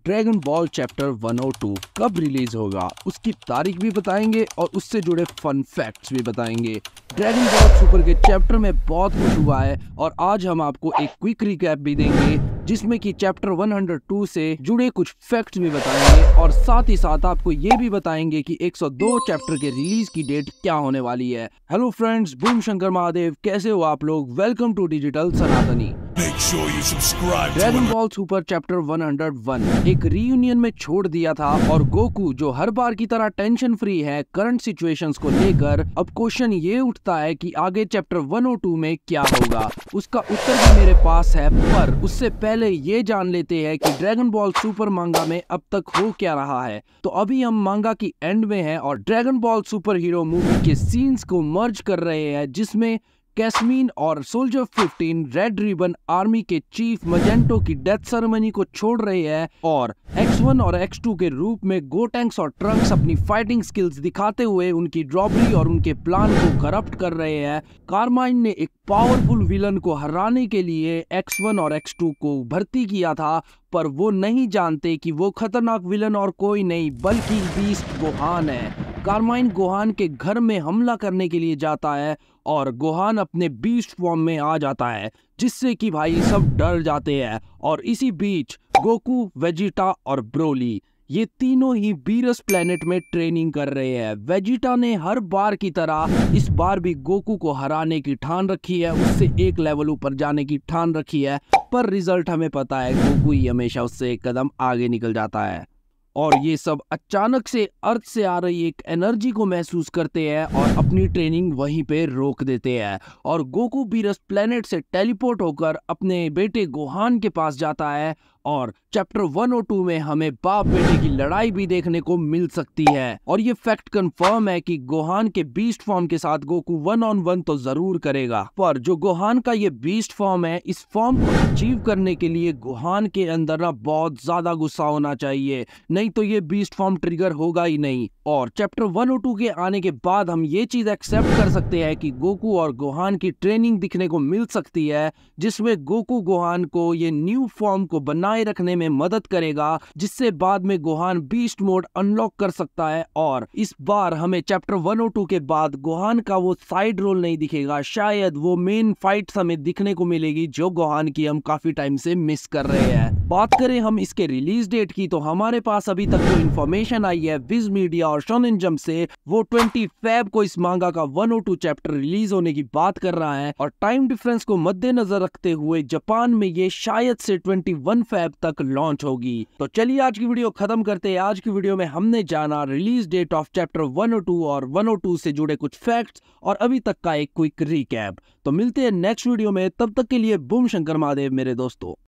Dragon ball chapter 102 कब release होगा, उसकी तारीख भी बताएंगे और उससे जुड़े फन फैक्ट्स भी बताएंगे। ड्रैगन बॉल सुपर के चैप्टर में बहुत कुछ हुआ है और आज हम आपको एक क्विक रिकैप भी देंगे जिसमें कि चैप्टर 102 से जुड़े कुछ फैक्ट्स भी बताएंगे और साथ ही साथ आपको ये भी बताएंगे कि 102 चैप्टर के रिलीज की डेट क्या होने वाली है। हेलो फ्रेंड्स, बूम शंकर महादेव, कैसे हो आप लोग? Welcome to Digital Sanatani. Dragon Ball Super chapter 101 एक रीयूनियन में छोड़ दिया था और गोकू जो हर बार की तरह टेंशन फ्री है करंट सिचुएशंस को लेकर, अब क्वेश्चन ये उठता है कि आगे चैप्टर 102 में क्या होगा। उसका उत्तर भी मेरे पास है, पर उससे पहले ये जान लेते हैं कि ड्रैगन बॉल सुपर मांगा में अब तक हो क्या रहा है। तो अभी हम मांगा की एंड में हैं और Dragon Ball Super Hero movie के सीन्स को मर्ज कर रहे हैं जिसमें कैस्मीन और सोल्जर 15 रेड रिबन आर्मी के चीफ मजेंटो की डेथ सेरेमनी को छोड़ रहे हैं और X1 और X2 के रूप में गोटैंक्स और ट्रंक्स अपनी फाइटिंग स्किल्स दिखाते हुए उनकी ड्रॉबरी और उनके प्लान को करप्ट कर रहे हैं। कारमाइन ने एक पावरफुल विलन को हराने के लिए X1 और X2 को भर्ती किया था, पर वो नहीं जानते कि वो खतरनाक विलन और कोई नहीं बल्कि बीस्ट गोहान है। कारमाइन गोहान के घर में हमला करने के लिए जाता है और गोहान अपने बीस्ट फॉर्म में आ जाता है जिससे कि भाई सब डर जाते हैं। और इसी बीच गोकू, वेजिटा और ब्रोली ये तीनों ही बीरस प्लेनेट में ट्रेनिंग कर रहे हैं। वेजिटा ने हर बार की तरह इस बार भी गोकू को हराने की ठान रखी है, उससे एक लेवल ऊपर जाने की ठान रखी है, पर रिजल्ट हमें पता है गोकू ही हमेशा उससे एक कदम आगे निकल जाता है। और ये सब अचानक से अर्थ से आ रही एक एनर्जी को महसूस करते हैं और अपनी ट्रेनिंग वहीं पे रोक देते हैं और गोकू बीरस प्लेनेट से टेलीपोर्ट होकर अपने बेटे गोहान के पास जाता है और चैप्टर 102 में हमें बाप बेटे की लड़ाई भी देखने को मिल सकती है। और ये फैक्ट कंफर्म है कि गोहान के बीस्ट फॉर्म के साथ गोकू 1-on-1 तो जरूर करेगा, पर जो गोहान का ये बीस्ट फॉर्म है, इस फॉर्म को अचीव करने के लिए गोहान के अंदर ना बहुत ज्यादा गुस्सा होना चाहिए, नहीं तो ये बीस्ट फॉर्म ट्रिगर होगा ही नहीं। और चैप्टर 102 के आने के बाद हम ये चीज एक्सेप्ट कर सकते हैं कि गोकू और गोहान की ट्रेनिंग दिखने को मिल सकती है जिसमें गोकू गोहान को ये न्यू फॉर्म को बनाए रखने में मदद करेगा, जिससे बाद में गोहान बीस्ट मोड अनलॉक कर सकता है। और इस बार हमें चैप्टर 102 के बाद गोहान का वो साइड रोल नहीं दिखेगा, शायद वो मेन फाइट्स हमें दिखने को मिलेगी जो गोहान की हम काफी टाइम से मिस कर रहे हैं। बात करें हम इसके रिलीज डेट की, तो हमारे पास अभी तक जो इन्फॉर्मेशन आई है विज मीडिया और शोनेन जंप से, वो 20 फेब को इस मांगा का 102 चैप्टर रिलीज होने की बात कर रहा है और टाइम डिफरेंस को मद्देनजर रखते हुए जापान में ये शायद से 21 फेब तक लॉन्च होगी। तो चलिए आज की वीडियो खत्म करते हैं। आज की वीडियो में हमने जाना रिलीज डेट ऑफ चैप्टर 102 और 102 से जुड़े कुछ फैक्ट्स और अभी तक का एक क्विक रिकैप। तो मिलते हैं नेक्स्ट वीडियो में, तब तक के लिए बूम शंकर महादेव मेरे दोस्तों।